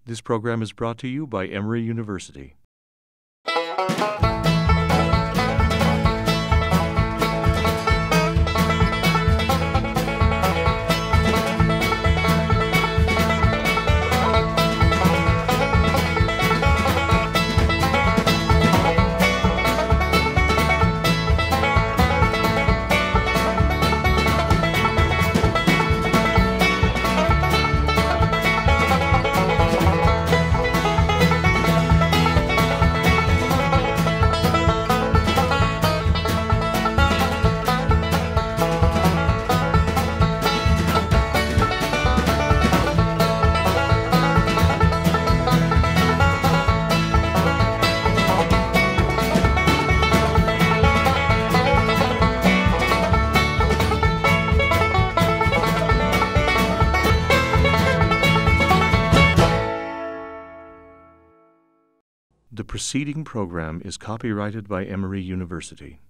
This program is brought to you by Emory University. The preceding program is copyrighted by Emory University.